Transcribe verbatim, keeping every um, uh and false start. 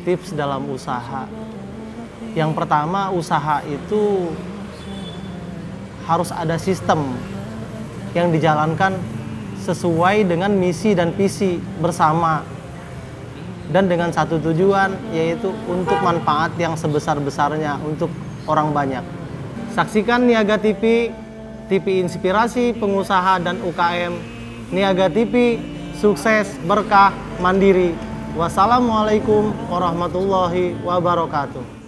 tips dalam usaha. Yang pertama, usaha itu harus ada sistem yang dijalankan sesuai dengan misi dan visi bersama dan dengan satu tujuan, yaitu untuk manfaat yang sebesar-besarnya untuk orang banyak. Saksikan Niaga T V, T V inspirasi pengusaha dan U K M. Niaga T V, sukses, berkah, mandiri. Wassalamualaikum warahmatullahi wabarakatuh.